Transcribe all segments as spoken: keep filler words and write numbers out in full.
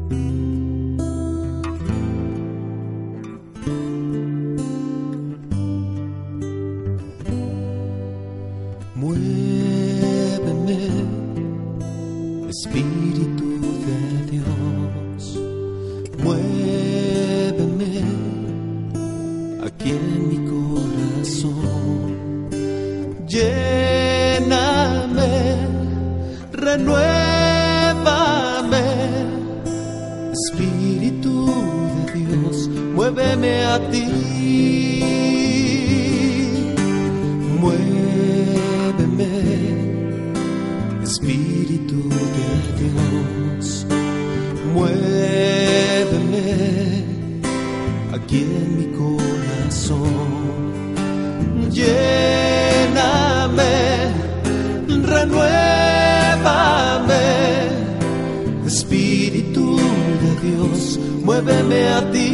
Muéveme, Espíritu de Dios, muéveme aquí en mi corazón, lléname, renuévame, Espíritu de Dios, muéveme a ti, muéveme, Espíritu de Dios, muéveme aquí en mi corazón, lléname, renuévame, Espíritu de Dios, muéveme a ti,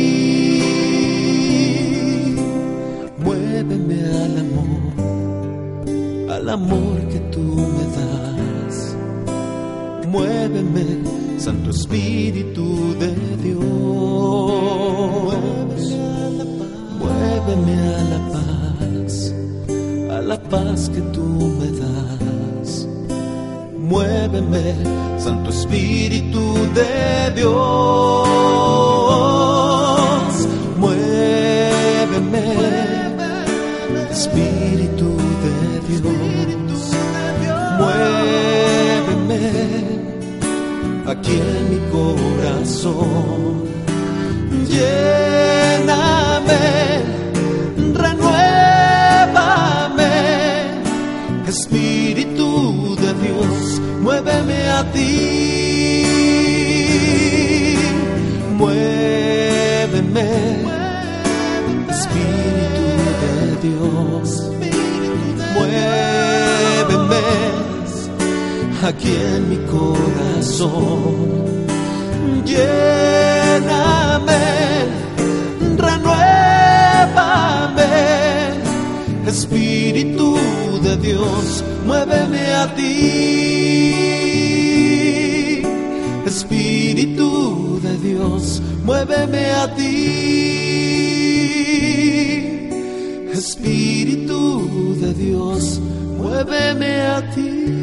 muéveme al amor, al amor que tú me das, muéveme, Santo Espíritu de Dios, muéveme a la paz, a la paz que tú me das, muéveme, Santo Espíritu de Dios, muéveme, Espíritu de Dios, muéveme aquí en mi corazón, lléname, renuévame, Espíritu de Dios, muéveme a ti, muéveme, Espíritu de Dios, muéveme aquí en mi corazón, lléname, renuévame, Espíritu de Dios, muéveme a ti, Espíritu de Dios, muéveme a ti, Espíritu de Dios, muéveme a ti.